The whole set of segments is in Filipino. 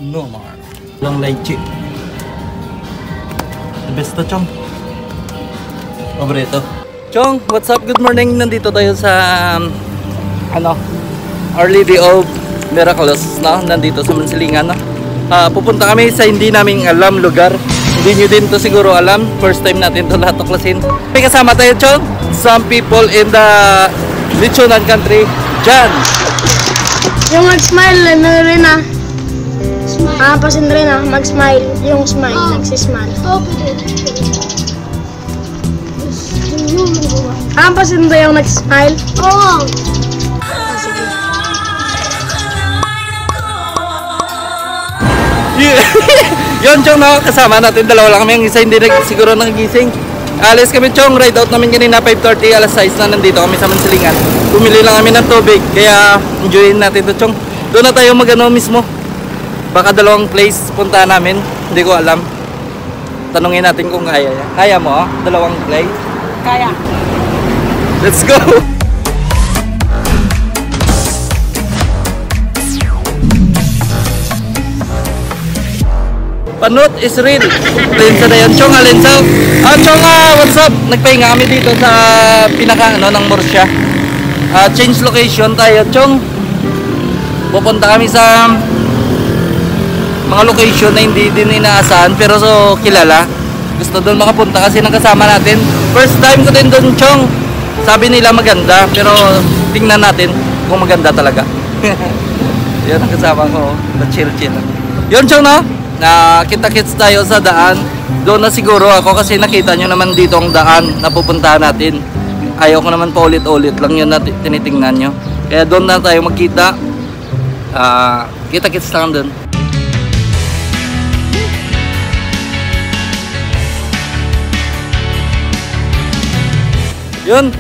Nomar. Long lychee. The best to, Chong. Paborito. Chong, what's up? Good morning. Nandito tayo sa Our Lady of Miracles, no? Nandito sa Mansilingan, no? Pupunta kami sa hindi namin alam lugar. Hindi nyo din to siguro alam. First time natin to lahat tuklasin. May kasama tayo, Chong. Some people in the Lechonan country. Jan. Yung mag-smile na rin ah. Pasin rin ah, mag-smile. Yung smile, nagsismile. Pasin rin yung nag-smile? Oo. Yun, Chong, no? Kasama natin. Dalawa lang kami. Ang isa hindi siguro nagising. Alis kami, Chong. Ride out namin kanina 5:30. Alas 6 na nandito kami sa Mansilingan. Bumili lang kami ng tubig. Kaya enjoyin natin to, Chong. Doon na tayo mag-ano mismo. Baka dalawang place punta namin. Hindi ko alam. Tanungin natin kung kaya. Kaya mo, dalawang place? Kaya. Let's go! Panot is real. Lensa na yan, Chong. Lensa. Chong, what's up? Nagpahinga kami dito sa pinaka ng Murcia. Change location tayo, Chong. Pupunta kami sa mga location na hindi din inaasahan pero so kilala. Gusto doon makapunta kasi nakasama natin. First time ko din doon, Chong. Sabi nila maganda pero tingnan natin kung maganda talaga. Yan ang kasama ko. Chill-chill. Yun, Chong, no? Na kita-kits tayo sa daan. Doon na siguro ako kasi nakita nyo naman dito ang daan na pupuntahan natin. Ayaw ko naman pa ulit-ulit lang yun na tinitingnan nyo. Kaya doon na tayo magkita. Kita-kits lang doon. Yun.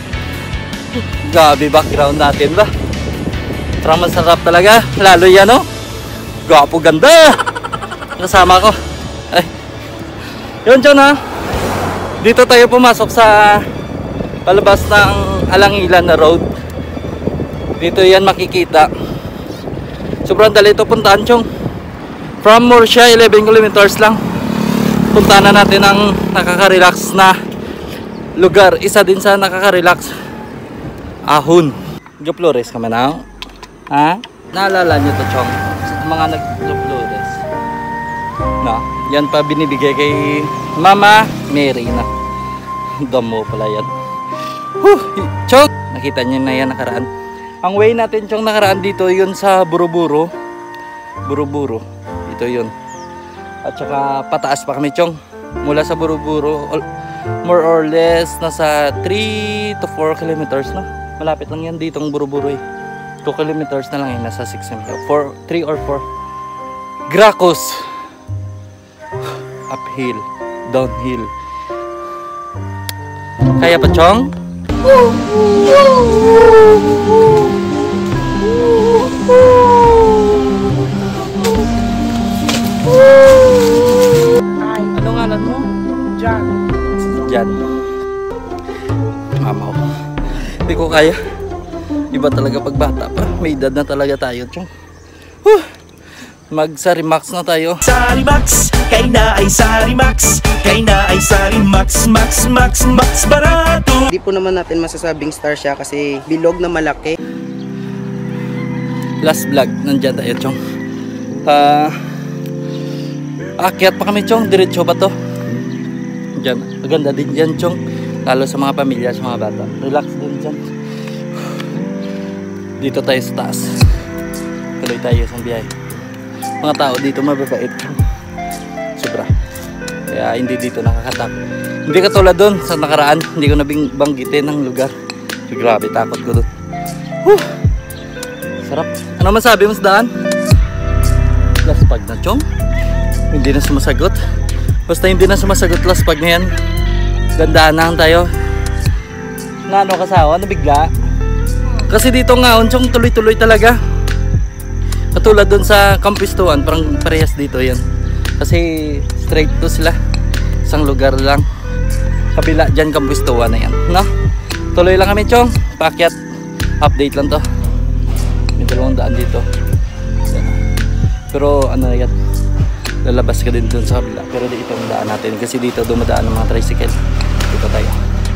Gabi background natin ba? Parang masarap talaga. Lalo yan, no? Gwapo, ganda. Kasama ko. Ay. Yun, Chong, ha? Dito tayo pumasok sa palabas ng Alangilan na road. Dito yan makikita. Sobrang dali ito puntaan, Chong. From Murcia, 11 kilometers lang. Puntaan na natin ang nakaka-relax na lugar. Isa din sa nakaka-relax. Ahon. Joplores ka man, ha? Naalala nyo to, Chong? Mga nag-Joplores. No, yan pa binibigay kay Mama Mary na. Damo pala yan. Chong, nakita niyo na yan nakaraan. Ang way natin, Chong, nakaraan dito yun sa Buruburu. Buruburu. Ito yun. At saka pataas pa kami, Chong. Mula sa Buruburu, more or less nasa 3 to 4 kilometers, no? Malapit lang yan dito ang Buruburu eh. 2 kilometers na lang eh, nasa 6 kilometers. 3 or 4. Gracos. Uphill, downhill. Kaya pa, Chong? Ano ngalan mo? Jan. Jan. Mamaw. Hindi ko kaya. Iba talaga pagbata pa. May edad na talaga tayo, Chong. Mag-Sarimax na tayo. Sarimax, kay na ay Sarimax, kay na ay Sarimax, max, max, max, barato. Hindi po naman natin masasabing star siya kasi bilog na malaki. Last vlog, nandyan tayo, Chong. Akyat pa kami, Chong. Diretso ba to? Diyan. Maganda din dyan, Chong. Lalo sa mga pamilya, sa mga bata. Relax din dyan. Dito tayo sa taas. Tuloy tayo sa biyahe. Mga tao dito mababait. Sobra. Kaya hindi dito nakakatakot. Hindi katulad doon sa nakaraan. Hindi ko nabanggitin ang lugar. So, grabe, takot ko doon. Sarap. Ano masabi mo sa daan? Laspag na, Chong. Hindi na sumasagot. Basta hindi na sumasagot, laspag na yan. Gandaan na tayo. Na ano kasawa? Nabigla. Kasi dito nga, Chong, tuloy-tuloy talaga. Katulad dun sa Campistuan, parang parehas dito yan. Kasi straight to sila. Isang lugar lang. Kabila dyan, Campistuan na yan. No? Tuloy lang kami, Chong. Paakyat. Update lang to. May 200 dito. Pero ano yan, lalabas ka din dun sa kabila. Pero dito ang daan natin kasi dito dumadaan ng mga tricycle. Dito tayo.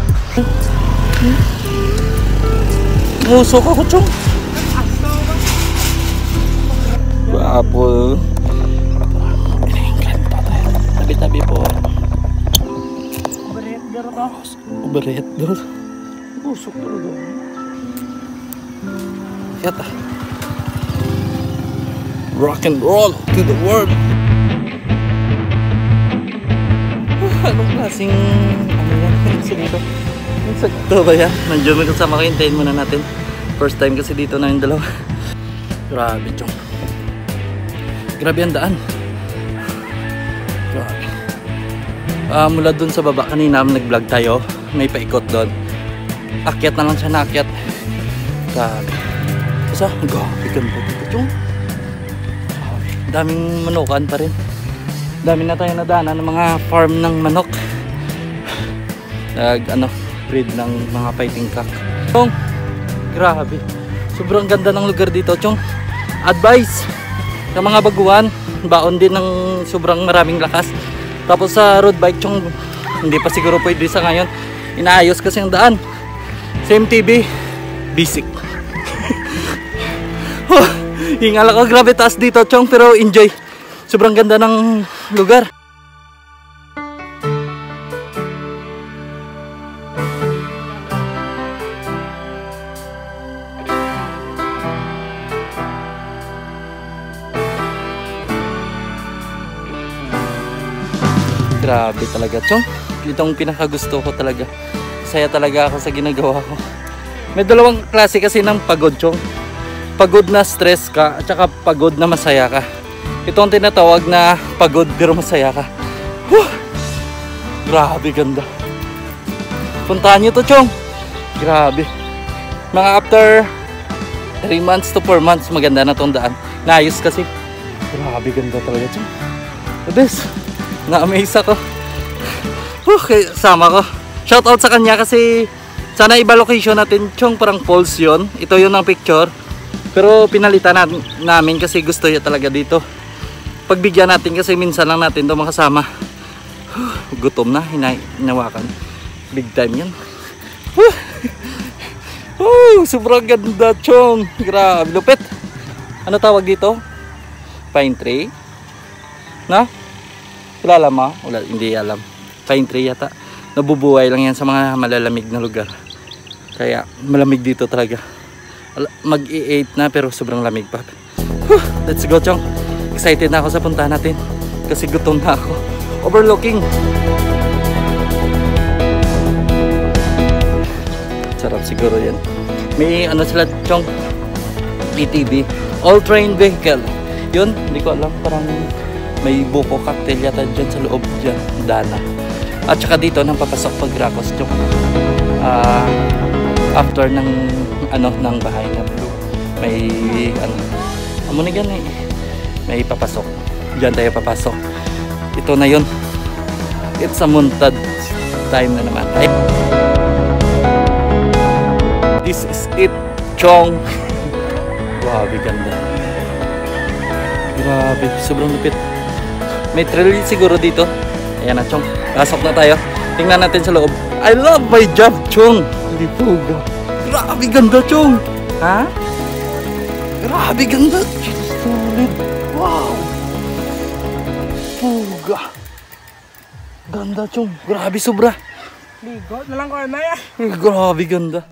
Musok ako, chong. Guwapo. Tabi-tabi po. Overhead door. Musok talaga. Kaya rock and roll to the world. Anong klaseng ano yan? Dito? Insakto ba yan? Nandiyo may kasama ko, hintayin muna natin. First time kasi dito na yung dalawa. Grabe, chong. Grabe ang daan. Grabe. Mula dun sa baba kanina nag-vlog tayo. May paikot doon. Akyat na lang siya, naakyat. Grabe. Basta, grabe ganda dito, chong. Daming manukan pa rin. Dami na tayo nadaanan ng mga farm ng manok. Breed ng mga fighting cock. Chong, grabe. Sobrang ganda ng lugar dito, chong. Advice sa mga baguhan, baon din ng sobrang maraming lakas. Tapos sa road bike, chong, hindi pa siguro pwede sa ngayon. Inaayos kasi ang daan. Sa MTB, basic. Hingal ako, grabe taas dito, chong, pero enjoy. Sobrang ganda ng lugar. Grabe talaga, chong. Itong pinakagusto ko talaga. Saya talaga ako sa ginagawa ko. May dalawang klase kasi ng pagod, chong. Pagod na stress ka at saka pagod na masaya ka. Ito ang tinatawag na pagod pero masaya ka. Grabe ganda. Puntahan nyo to, chong. Grabe. Mga after 3 months to 4 months maganda na tong daan. Naayos kasi. Grabe ganda talaga, chong. The best. Na-amaze ako. Okay, sama ko. Shout out sa kanya kasi sana iba location natin, chong, parang falls yun. Ito yun ang picture. Pero pinalitan namin kasi gusto niya talaga dito. Pagbigyan natin kasi minsan lang natin ito makasama. Gutom na, hinawakan. Big time yan. Sobrang ganda, chong. Grabe, lupit. Ano tawag dito? Pine tree? Na? Kilala mo? Wala, hindi alam. Pine tree yata. Nabubuhay lang yan sa mga malalamig na lugar. Kaya malamig dito talaga. Mag-8 na pero sobrang lamig pa. Let's go, chong. Excited na ako sa puntahan natin kasi gutom na ako. Overlooking. Sarap siguro yan. May ano sila, chong, ATV, all-terrain vehicle. Yun, hindi ko alam, parang may buko cocktail yata dyan sa loob dyan, dana. At saka dito nang papasok pag Racos, chong. After ng ng bahay na blue, may amo na yan eh. May papasok. Diyan tayo papasok. Ito na yun. It's a muntad time na naman. This is it, chong. Grabe ganda. Grabe, sobrang lupit. May trail siguro dito. Ayan na, chong. Pasok na tayo. Tingnan natin sa loob. I love my job, chong. Lipuga. Grabe ganda, chong. Ha? Grabe ganda. Solid. Wow. Puga. Ganda, chong. Grabe, sobra. Ligo na lang ko na ya. Grabe ganda.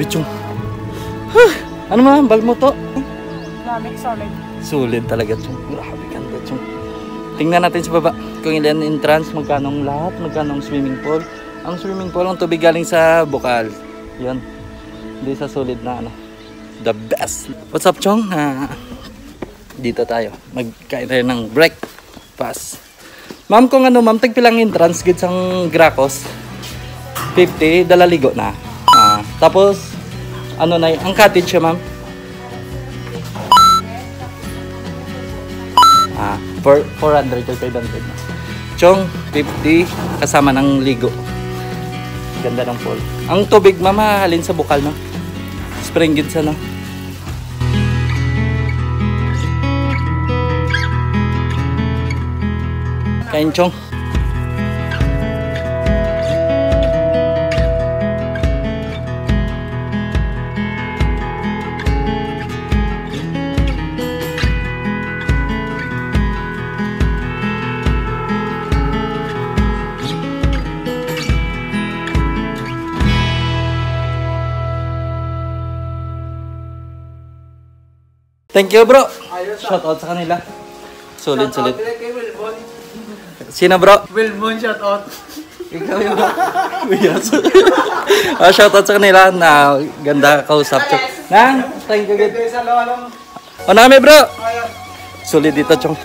Grabe, chong. Ano man, bal mo to? Solid. Sulit talaga, chong. Grabe, ganda, chong. Tingnan natin sa baba kung ilan entrance, magkano ang lahat, magkano ang swimming pool. Ang swimming pool, ang tubig galing sa bukal. Yun. Hindi sa solid na ano. The best. What's up, chong? Dito tayo. Magkain tayo ng breakfast. Ma'am, kung ano, ma'am, tagpilang entrance, gits ang Gracos. 50, dalaligo na. Tapos, ano na, ang cottage siya, ma'am. 400 or 500 na. Chong, 50 kasama ng ligo. Ganda ng pool. Ang tubig, ma'am, halin sa bukal, no? Spring gid sa, no? Kain, chong. Thank you, bro. Shout out sa kanila. Sulit. Sino, bro? Wilbon, shout out. Ikaw yun. Yes. Shout out sa kanila na ganda kausap. Nang, thank you. Good. O na kami, bro. Sulit dito, chong.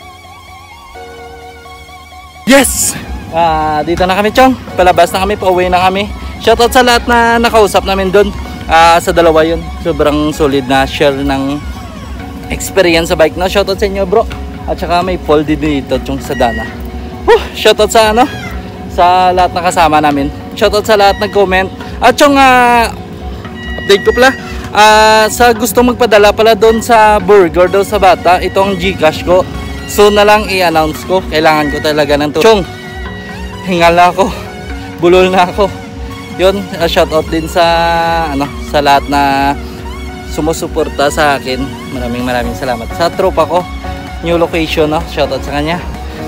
Yes! Dito na kami, chong. Palabas na kami, pauwi na kami. Shout out sa lahat na nakausap namin doon. Sa dalawa yun. Sobrang solid na share ng experience sa bike na. Shoutout sa inyo, bro. At saka may poll dito chung sa Dana. Shoutout sa ano, sa lahat na kasama namin. Shoutout sa lahat nag-comment. At yung update ko pala, sa gustong magpadala pala doon sa burger daw sa bata, ito ang Gcash ko. So na lang i-announce ko. Kailangan ko talaga ng tulong. Hingal na ako. Bulol na ako. Yun, shoutout din sa ano, sa lahat na sumusuporta sa akin. Maraming salamat sa tropa ko. New location, no? Shoutout sa kanya.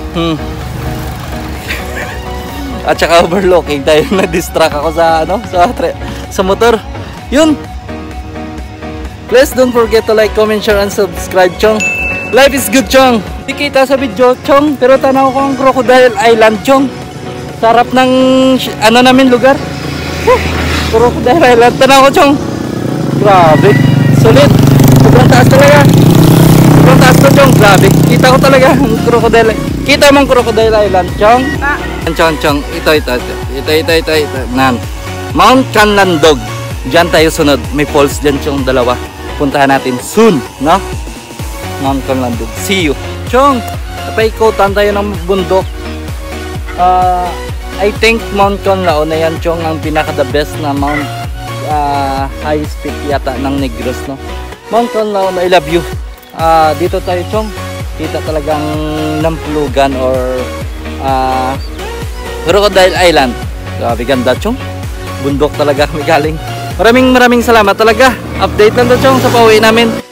At saka overlooking tayo. Na-distract ako sa ano, sa motor. Yun. Please don't forget to like, comment, share, and subscribe, chong. Life is good, chong. Di kita sa video, chong, pero tanaw ko ang Crocodile Island, chong. Sarap ng ano namin lugar. Crocodile Island, tanaw ko, chong. Grabe. Sulit. Sobrang taas talaga. Sobrang taas to, chong. Grabe. Kita ko talaga ang Crocodile. Kita mo ang Crocodile Island, chong. Chong. Ito. Nan. Mount Canlandog. Diyan tayo sunod. May falls dyan, chong, dalawa. Puntahan natin soon, no? Mount Canlandog. See you. Chong, napaikotan tayo ng bundok. I think Mount Canlaon na yan, chong, ang pinaka the best na mount. High peak yata ng Negros, no? Mount Canlaon, I love you. Dito tayo, chong, kita talagang namplugan or Crocodile Island. Grabe ganda, chong. Bundok talaga kami galing. Maraming salamat talaga. Update lang to, chong, sa pauwi namin.